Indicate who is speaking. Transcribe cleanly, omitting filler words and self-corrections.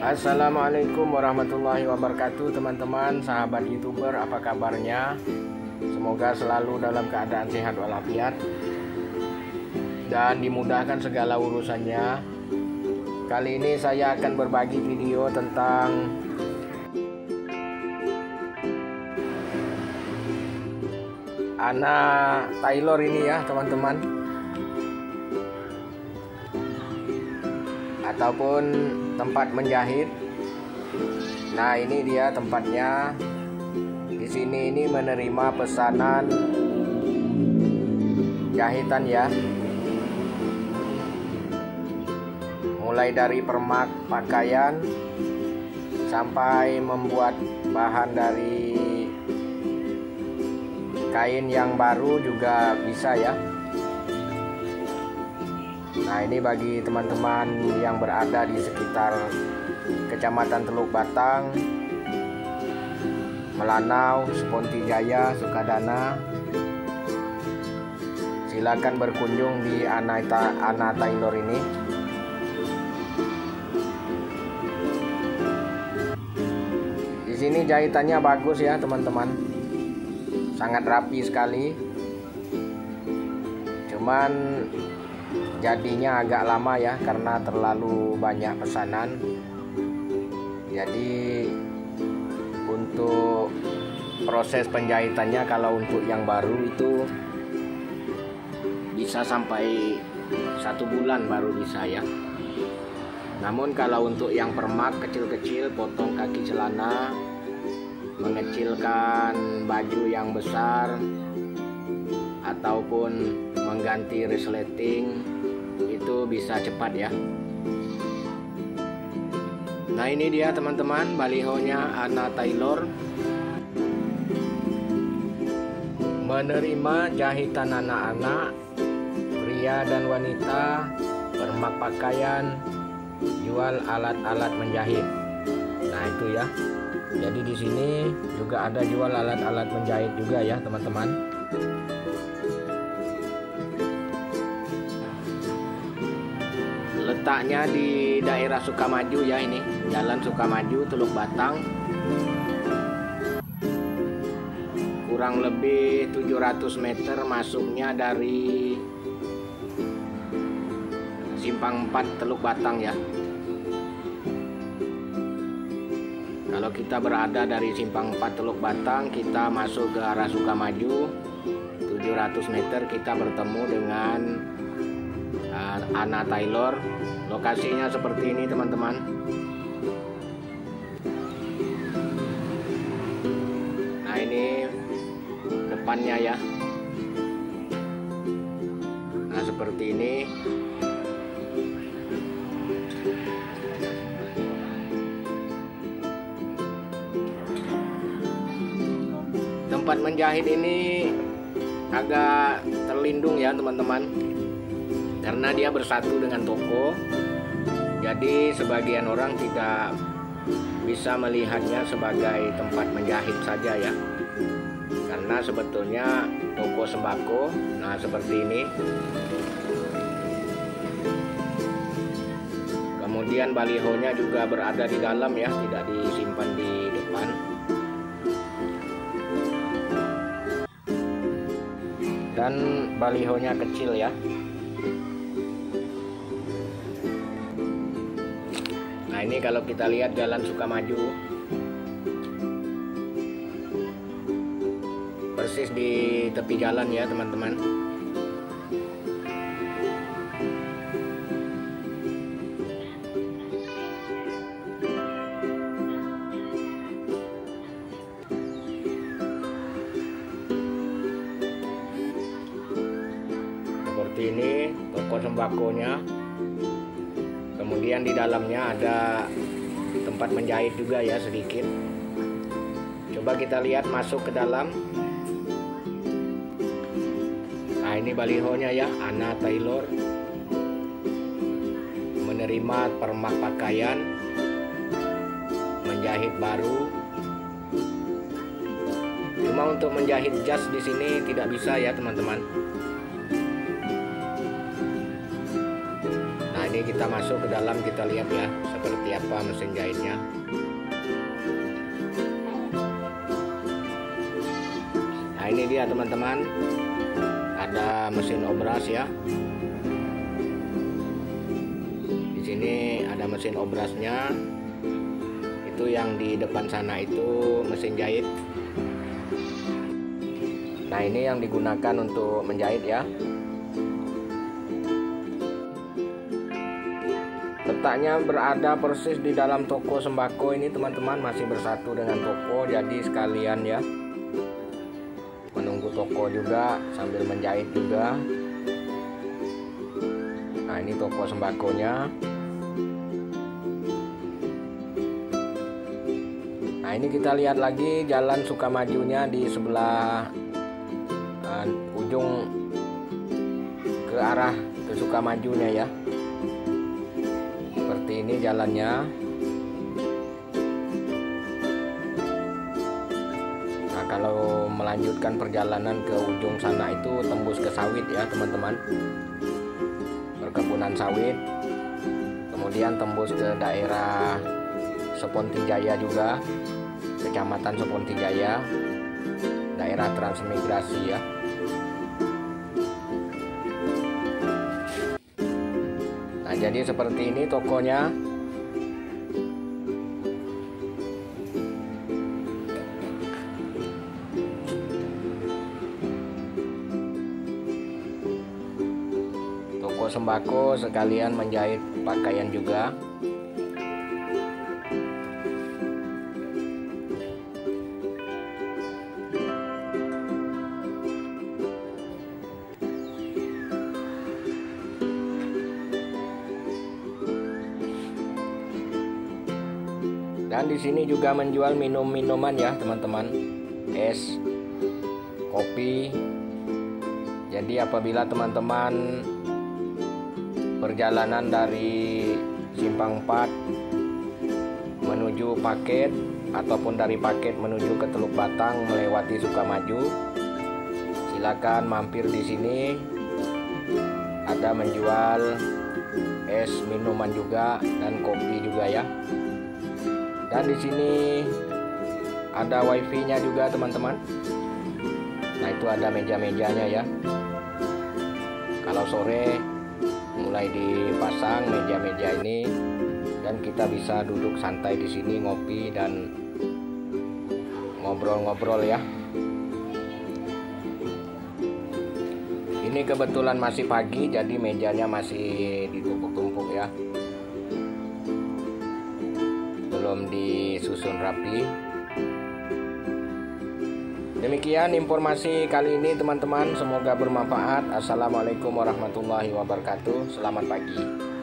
Speaker 1: Assalamualaikum warahmatullahi wabarakatuh, teman-teman, sahabat YouTuber, apa kabarnya? Semoga selalu dalam keadaan sehat walafiat dan dimudahkan segala urusannya. Kali ini saya akan berbagi video tentang Anna Taylor ini ya, teman-teman, ataupun tempat menjahit. Nah, ini dia tempatnya. Di sini ini menerima pesanan jahitan ya. Mulai dari permak pakaian sampai membuat bahan dari kain yang baru juga bisa ya. Nah, ini bagi teman-teman yang berada di sekitar Kecamatan Teluk Batang, Melanau, Seponti Jaya, Sukadana, silakan berkunjung di Anna Taylor ini. Di sini jahitannya bagus ya, teman-teman, sangat rapi sekali. Cuman jadinya agak lama ya, karena terlalu banyak pesanan. Jadi untuk proses penjahitannya, kalau untuk yang baru itu bisa sampai 1 bulan baru bisa ya. Namun kalau untuk yang permak kecil-kecil, potong kaki celana, mengecilkan baju yang besar, ataupun mengganti resleting, itu bisa cepat ya. Nah, ini dia teman-teman, balihonya Anna Taylor. Menerima jahitan anak-anak, pria dan wanita, permak pakaian, jual alat-alat menjahit. Nah, itu ya. Jadi di sini juga ada jual alat-alat menjahit juga ya, teman-teman. Letaknya di daerah Sukamaju ya, ini Jalan Sukamaju, Teluk Batang. Kurang lebih 700 meter masuknya dari Simpang 4 Teluk Batang ya. Kalau kita berada dari Simpang 4 Teluk Batang, kita masuk ke arah Sukamaju 700 meter, kita bertemu dengan Anna Taylor. Lokasinya seperti ini, teman-teman. Nah, ini depannya ya. Nah, seperti ini. Tempat menjahit ini agak terlindung ya, teman-teman, karena dia bersatu dengan toko. Jadi sebagian orang tidak bisa melihatnya sebagai tempat menjahit saja ya, karena sebetulnya toko sembako. Nah, seperti ini. Kemudian balihonya juga berada di dalam ya, tidak disimpan di depan. Dan balihonya kecil ya. Nah, ini kalau kita lihat Jalan Sukamaju, persis di tepi jalan ya, teman-teman. Seperti ini toko sembakonya. Kemudian di dalamnya ada tempat menjahit juga ya, sedikit. Coba kita lihat masuk ke dalam. Nah, ini balihonya ya, Anna Taylor. Menerima permak pakaian, menjahit baru. Cuma untuk menjahit jas di sini tidak bisa ya, teman-teman. Ini ini kita masuk ke dalam, kita lihat ya seperti apa mesin jahitnya. Nah ini dia teman-teman, ada mesin obras ya. Di sini ada mesin obrasnya. Itu yang di depan sana itu mesin jahit. Nah ini yang digunakan untuk menjahit ya. Letaknya berada persis di dalam toko sembako ini teman-teman, masih bersatu dengan toko, jadi sekalian ya menunggu toko juga sambil menjahit juga. Nah ini toko sembakonya. Nah ini kita lihat lagi jalan Sukamajunya di sebelah ujung ke arah ke Sukamajunya ya. Seperti ini jalannya. Nah kalau melanjutkan perjalanan ke ujung sana itu tembus ke sawit ya teman-teman, perkebunan sawit. Kemudian tembus ke daerah Sepontijaya juga, Kecamatan Sepontijaya, daerah transmigrasi ya. Nah jadi seperti ini tokonya. Toko sembako sekalian menjahit pakaian juga. Dan di sini juga menjual minum-minuman ya teman-teman, es, kopi. Jadi apabila teman-teman perjalanan dari Simpang 4 menuju Paket ataupun dari Paket menuju ke Teluk Batang melewati Sukamaju, silakan mampir di sini. Ada menjual es, minuman juga dan kopi juga ya. Dan di sini ada wifi-nya juga teman-teman. Nah itu ada meja-mejanya ya. Kalau sore mulai dipasang meja-meja ini dan kita bisa duduk santai di sini ngopi dan ngobrol-ngobrol ya. Ini kebetulan masih pagi, jadi mejanya masih ditumpuk-tumpuk ya, belum disusun rapi. Demikian informasi kali ini teman-teman, semoga bermanfaat. Assalamualaikum warahmatullahi wabarakatuh. Selamat pagi.